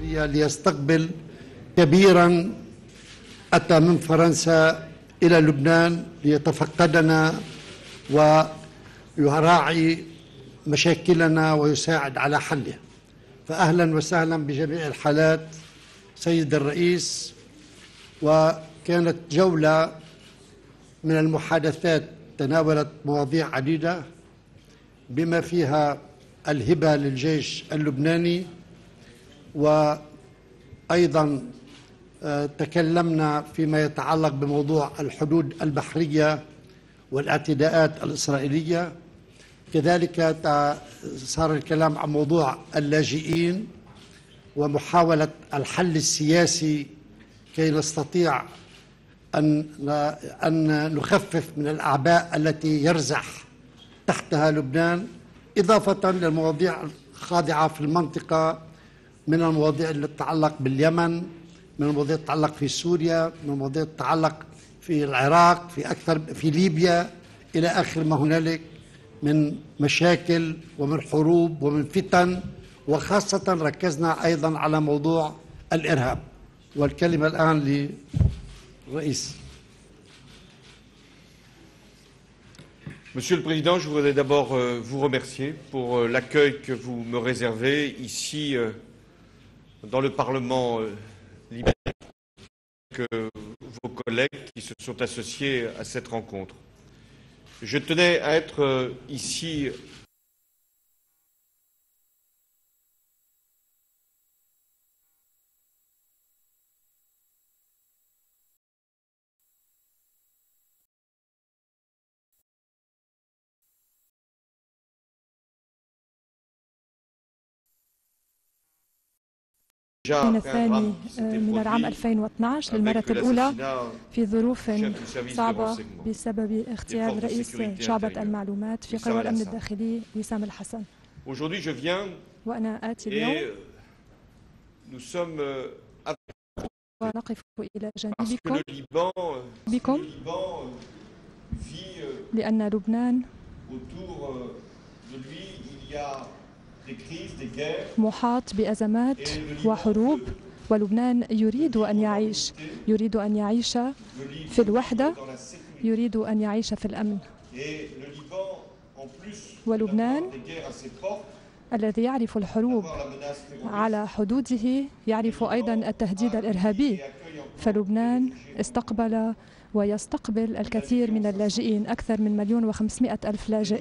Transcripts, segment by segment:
الإسرائيلية ليستقبل كبيرا أتى من فرنسا إلى لبنان ليتفقدنا ويراعي مشاكلنا ويساعد على حلها. فأهلا وسهلا بجميع الحالات سيد الرئيس. وكانت جولة من المحادثات تناولت مواضيع عديدة بما فيها الهبة للجيش اللبناني، وأيضا تكلمنا فيما يتعلق بموضوع الحدود البحرية والاعتداءات الإسرائيلية. كذلك صار الكلام عن موضوع اللاجئين ومحاولة الحل السياسي كي نستطيع أن نخفف من الأعباء التي يرزح تحتها لبنان، إضافة للمواضيع الخاضعة في المنطقة من المواضيع اللي تتعلق باليمن، من المواضيع اللي تتعلق في سوريا، من المواضيع اللي تتعلق في العراق، في ليبيا، إلى آخر ما هنالك من مشاكل ومن حروب ومن فتن، وخاصة ركزنا أيضا على موضوع الإرهاب. والكلمة الآن للرئيس. Monsieur le Président, je voudrais d'abord vous remercier pour l'accueil que vous me réservez ici dans le Parlement libanais, que vos collègues qui se sont associés à cette rencontre. Je tenais à être ici من الثاني من العام 2012 للمرة الأولى في ظروف صعبة بسبب اغتيال رئيس شعبة المعلومات في قوى الأمن الداخلي وسام الحسن. وأنا آتي اليوم ونقف إلى جانبكم لأن لبنان محاط بأزمات وحروب، ولبنان يريد أن يعيش في الوحدة، يريد أن يعيش في الأمن. ولبنان الذي يعرف الحروب على حدوده يعرف أيضا التهديد الإرهابي، فلبنان استقبل ويستقبل الكثير من اللاجئين، أكثر من 1,500,000 لاجئ.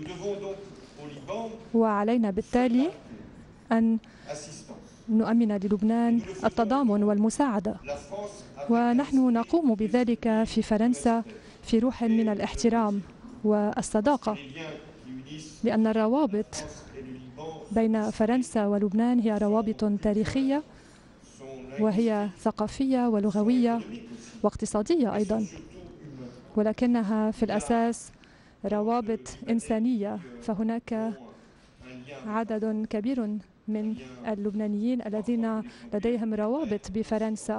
وعلينا بالتالي أن نؤمن للبنان التضامن والمساعدة، ونحن نقوم بذلك في فرنسا في روح من الاحترام والصداقة، لأن الروابط بين فرنسا ولبنان هي روابط تاريخية وهي ثقافية ولغوية واقتصادية أيضا، ولكنها في الأساس روابط إنسانية. فهناك عدد كبير من اللبنانيين الذين لديهم روابط بفرنسا،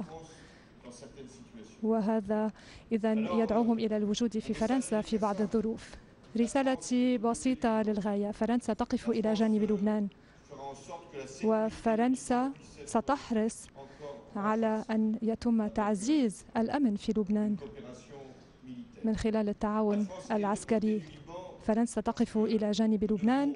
وهذا إذن يدعوهم إلى الوجود في فرنسا في بعض الظروف. رسالتي بسيطة للغاية: فرنسا تقف إلى جانب لبنان، وفرنسا ستحرص على أن يتم تعزيز الأمن في لبنان من خلال التعاون العسكري. فرنسا تقف إلى جانب لبنان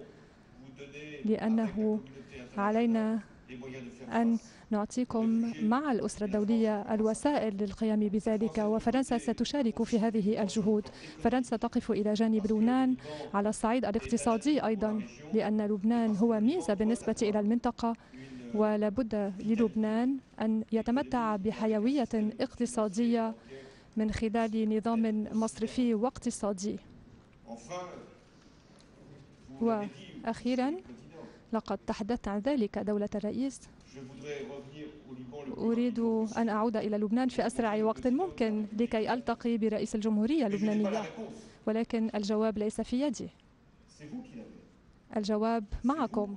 لأنه علينا أن نعطيكم مع الأسرة الدولية الوسائل للقيام بذلك، وفرنسا ستشارك في هذه الجهود. فرنسا تقف إلى جانب لبنان على الصعيد الاقتصادي أيضا، لأن لبنان هو ميزة بالنسبة إلى المنطقة، ولابد للبنان أن يتمتع بحيوية اقتصادية من خلال نظام مصرفي واقتصادي. وأخيرا، لقد تحدثت عن ذلك دولة الرئيس، أريد أن أعود إلى لبنان في أسرع وقت ممكن لكي ألتقي برئيس الجمهورية اللبنانية، ولكن الجواب ليس في يدي، الجواب معكم،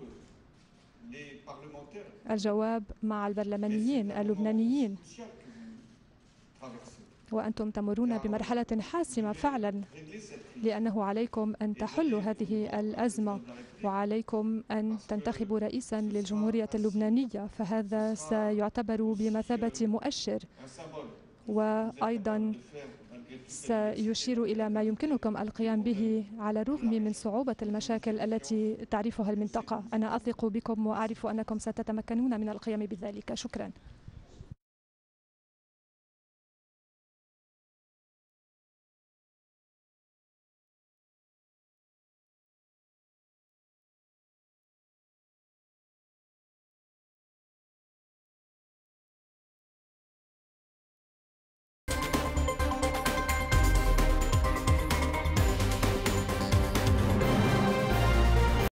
الجواب مع البرلمانيين اللبنانيين وأنتم تمرون بمرحلة حاسمة فعلا، لأنه عليكم أن تحلوا هذه الأزمة وعليكم أن تنتخبوا رئيسا للجمهورية اللبنانية، فهذا سيعتبر بمثابة مؤشر، وأيضا سيشير إلى ما يمكنكم القيام به على الرغم من صعوبة المشاكل التي تعرفها المنطقة. أنا أثق بكم وأعرف أنكم ستتمكنون من القيام بذلك. شكرا.